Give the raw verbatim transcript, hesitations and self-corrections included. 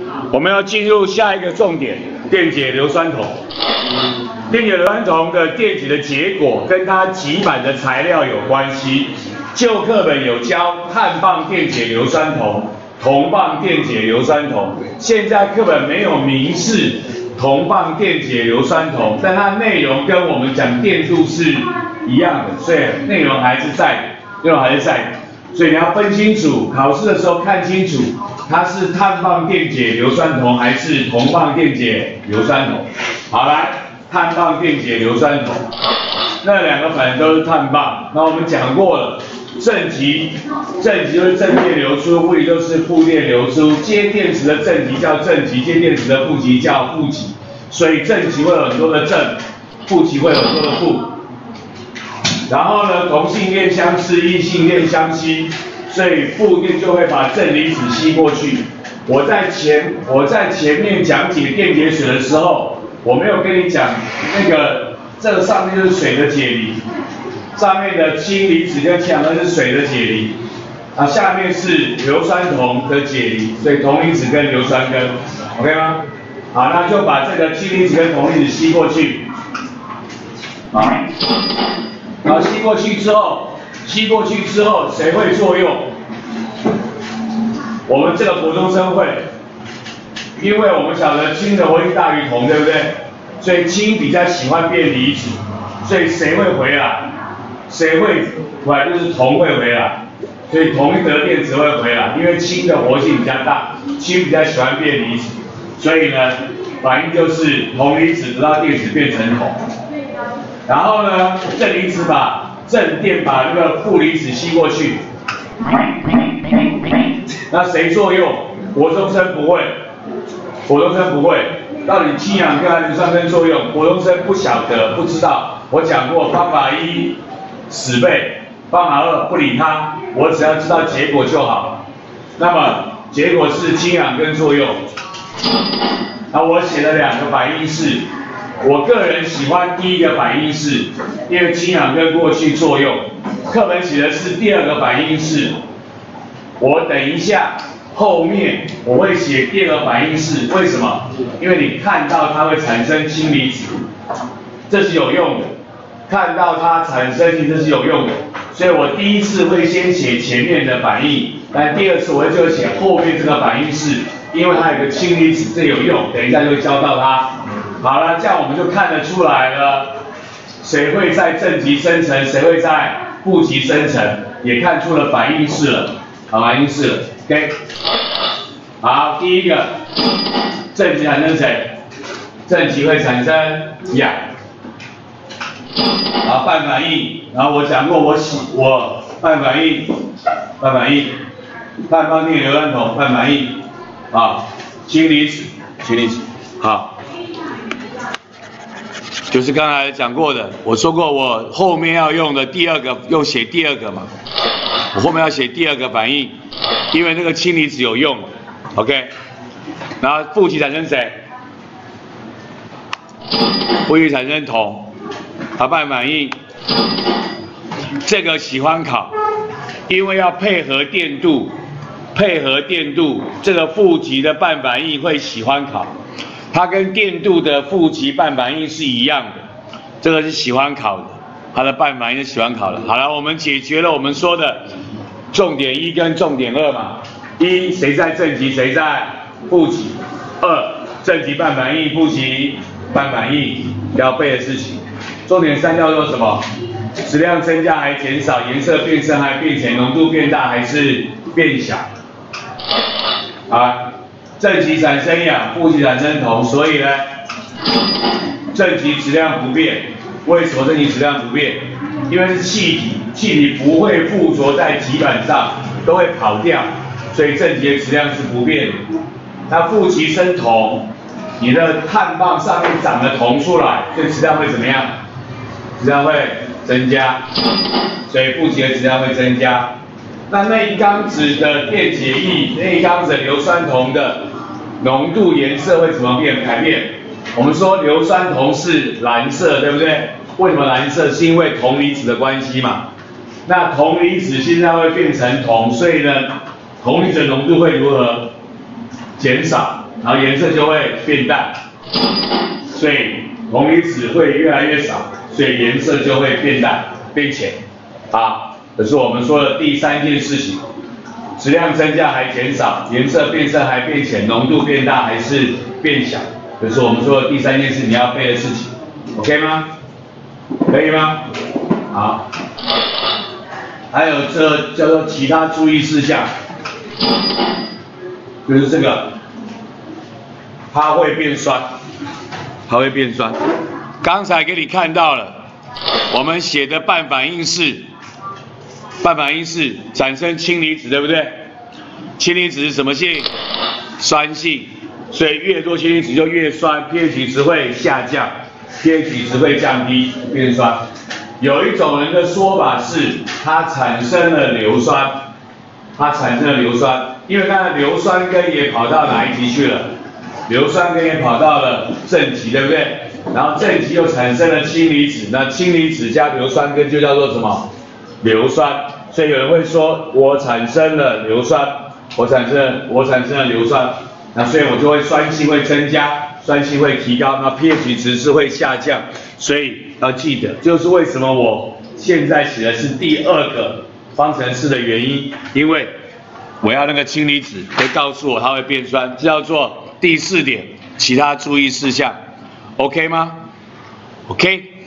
我们要进入下一个重点，电解硫酸铜。电解硫酸铜的电解的结果跟它极板的材料有关系。旧课本有教碳棒电解硫酸铜、铜棒电解硫酸铜，现在课本没有明示铜棒电解硫酸铜，但它内容跟我们讲电度是一样的，所以内容还是在的，内容还是在的。所以你要分清楚，考试的时候看清楚，它是碳棒电解硫酸铜还是铜棒电解硫酸铜。好，来，碳棒电解硫酸铜，那两个反正都是碳棒。那我们讲过了，正极，正极就是正电流出，负极就是负电流出。接电池的正极叫正极，接电池的负极叫负极。所以正极会有很多的正，负极会有很多的负。然后呢，同性恋相斥，异性恋相吸，所以负电就会把正离子吸过去。我在前我在前面讲解电解水的时候，我没有跟你讲那个这个上面就是水的解离，上面的氢离子跟氢氧根是水的解离，啊下面是硫酸铜的解离，所以铜离子跟硫酸根 ，OK 吗？好，那就把这个氢离子跟铜离子吸过去，好。然后吸过去之后，吸过去之后谁会作用？我们这个国中生会，因为我们晓得氢的活力大于铜，对不对？所以氢比较喜欢变离子，所以谁会回来？谁会回来？就是铜会回来，所以铜一得电子会回来，因为氢的活性比较大，氢比较喜欢变离子，所以呢，反应就是铜离子得到电子变成铜。然后呢，正离子把正电把那个负离子吸过去，那谁作用？国中生不会，国中生不会。到底氢氧根还是硫酸根作用？国中生不晓得，不知道。我讲过，方法一死背，方法二不理它，我只要知道结果就好。那么结果是氢氧根作用。那我写了两个反应式。我个人喜欢第一个反应式，因为氢氧根过去作用。课本写的是第二个反应式，我等一下后面我会写第二个反应式，为什么？因为你看到它会产生氢离子，这是有用的。看到它产生氢，这是有用的。所以我第一次会先写前面的反应，但第二次我就写后面这个反应式，因为它有个氢离子，这有用，等一下就会教到它。好了，这样我们就看得出来了，谁会在正极生成，谁会在负极生成，也看出了反应式了，好，反应式了 ，OK。好，第一个，正极产生谁？正极会产生氧。好，半反应，然后我讲过我喜我半反应，半反应，碳棒电硫酸铜半反应，啊，氢离子，氢离子，好。就是刚才讲过的，我说过我后面要用的第二个，又写第二个嘛，我后面要写第二个反应，因为那个氢离子有用 ，OK， 然后负极产生谁？负极产生铜，它半反应，这个喜欢考，因为要配合电度，配合电度，这个负极的半反应会喜欢考。它跟电度的负极半反应是一样的，这个是喜欢考的，它的半反应是喜欢考的。好了，我们解决了我们说的重点一跟重点二嘛。一，谁在正极，谁在负极；二，正极半反应，负极半反应要背的事情。重点三叫做什么？质量增加还减少，颜色变深还变浅，浓度变大还是变小？啊。正极产生氧，负极产生铜，所以呢，正极质量不变。为什么正极质量不变？因为是气体，气体不会附着在极板上，都会跑掉，所以正极的质量是不变的。那负极生铜，你的碳棒上面长了铜出来，所以质量会怎么样？质量会增加，所以负极的质量会增加。那内缸子的电解液，内缸子硫酸铜的浓度颜色会怎么变改变？我们说硫酸铜是蓝色，对不对？为什么蓝色？是因为铜离子的关系嘛。那铜离子现在会变成铜，所以呢，铜离子的浓度会如何？ 减少，然后颜色就会变淡，所以铜离子会越来越少，所以颜色就会变淡变浅。啊，这是我们说的第三件事情，质量增加还减少，颜色变深还变浅，浓度变大还是变小，这是我们说的第三件事你要背的事情 ，OK 吗？可以吗？好，还有这叫做其他注意事项，就是这个，它会变酸，它会变酸。刚才给你看到了，我们写的半反应式，半反应式产生氢离子，对不对？氢离子是什么性？酸性，所以越多氢离子就越酸 ，pH 值会下降 ，pH 值会降低，变酸。有一种人的说法是，它产生了硫酸，它产生了硫酸，因为它的硫酸根也跑到哪一级去了？硫酸根也跑到了正极，对不对？然后正极又产生了氢离子，那氢离子加硫酸根就叫做什么？硫酸。所以有人会说，我产生了硫酸，我产生了我产生了硫酸，那所以我就会酸性会增加，酸性会提高，那 pH 值是会下降。所以要记得，就是为什么我现在写的是第二个方程式的原因，因为我要那个氢离子会告诉我它会变酸，这叫做第四点，其他注意事项 ，OK 吗 ？OK。